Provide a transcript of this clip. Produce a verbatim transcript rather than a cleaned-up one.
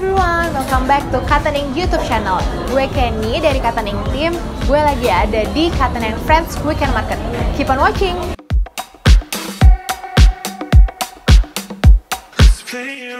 everyone, welcome back to COTTONINK YouTube channel. Gue Kenny dari COTTONINK Team. Gue lagi ada di COTTONINK Friends Weekend Market. Keep on watching.